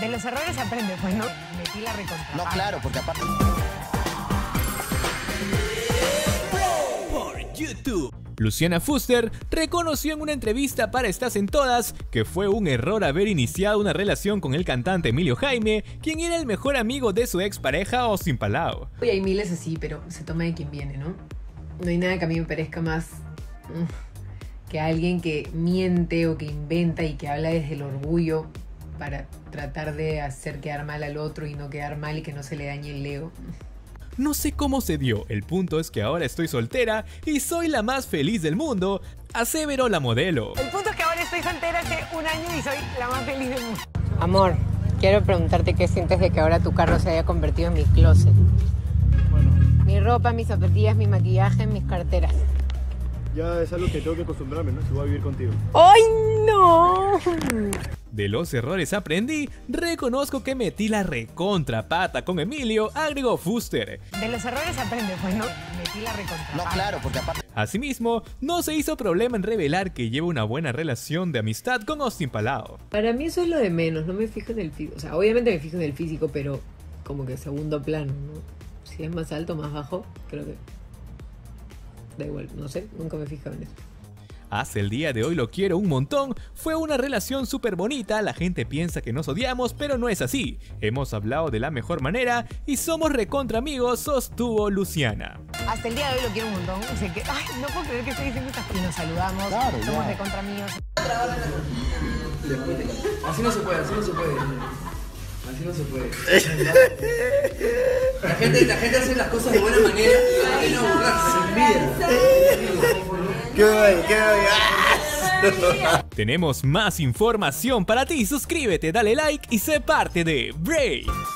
De los errores se aprende, pues, ¿no? Metí la recontra. No, claro, porque aparte... Por YouTube. Luciana Fuster reconoció en una entrevista para Estás en Todas que fue un error haber iniciado una relación con el cantante Emilio Jaime, quien era el mejor amigo de su expareja Austin Palau. Y hay miles así, pero se toma de quien viene, ¿no? No hay nada que a mí me parezca más que alguien que miente o que inventa y que habla desde el orgullo para tratar de hacer quedar mal al otro y no quedar mal y que no se le dañe el ego. No sé cómo se dio, el punto es que ahora estoy soltera y soy la más feliz del mundo, aseveró la modelo. El punto es que ahora estoy soltera hace un año y soy la más feliz del mundo. Amor, quiero preguntarte qué sientes de que ahora tu carro se haya convertido en mi closet. Bueno, Mi ropa, mis zapatillas, mi maquillaje, mis carteras. ya es algo que tengo que acostumbrarme, ¿no? Si voy a vivir contigo. ¡Ay, no! De los errores aprendí, reconozco que metí la recontra pata con Emilio, agregó Fuster. De los errores se aprende, pues, ¿no? Metí la recontra. No, claro, porque aparte... Asimismo, no se hizo problema en revelar que lleva una buena relación de amistad con Austin Palau. Para mí eso es lo de menos, no me fijo en el físico. O sea, obviamente me fijo en el físico, pero como que segundo plano, ¿no? Si es más alto, más bajo, creo que... Da igual, no sé, nunca me he fijado en eso. Hasta el día de hoy lo quiero un montón, fue una relación súper bonita, la gente piensa que nos odiamos, pero no es así. Hemos hablado de la mejor manera y somos recontra amigos, sostuvo Luciana. Hasta el día de hoy lo quiero un montón. O sea que, ay, no puedo creer que estoy diciendo estas cosas. Y nos saludamos, Claro, somos ya. recontra amigos. Así no se puede, así no se puede. Así no se puede. La gente hace las cosas de buena manera y no burlarse. ¡Qué bueno, qué bueno! Tenemos más información para ti, suscríbete, dale like y sé parte de Brave.